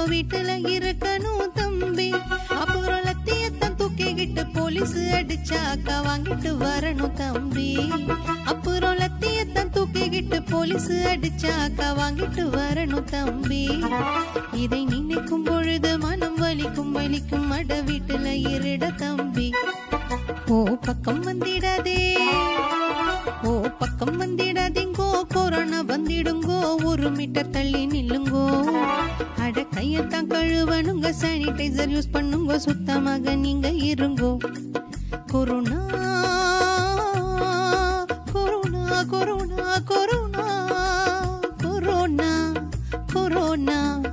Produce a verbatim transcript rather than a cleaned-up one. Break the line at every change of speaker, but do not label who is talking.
வீட்டுல இருக்கணும் தம்பி. அப்புறம் லத்தியத்தான் தூக்கிக்கிட்டு போலீஸ் அடிச்சாக்கா வாங்கிட்டு வரணும் தம்பி. அப்புறம் லத்தியத்தான் தூக்கிக்கிட்டு போலீஸ் அடிச்சாக்கா வாங்கிட்டு வரணும் தம்பி. இதை நினைக்கும் பொழுது மனம் வலிக்கும் வலிக்கும் அட வீட்டுல இருட தம்பி. ஓ பக்கம் வந்திடாதே, ஓ பக்கம் வந்திடாதீங்கோ, கொரோனா வந்திடுங்கோ, ஒரு மீட்டர் தள்ளி நில்லுங்கோ. அட கையத்தான் கழுவணுங்க, சானிடைசர் யூஸ் பண்ணுங்க, சுத்தமாக நீங்க இருங்கோ. Corona corona corona corona corona corona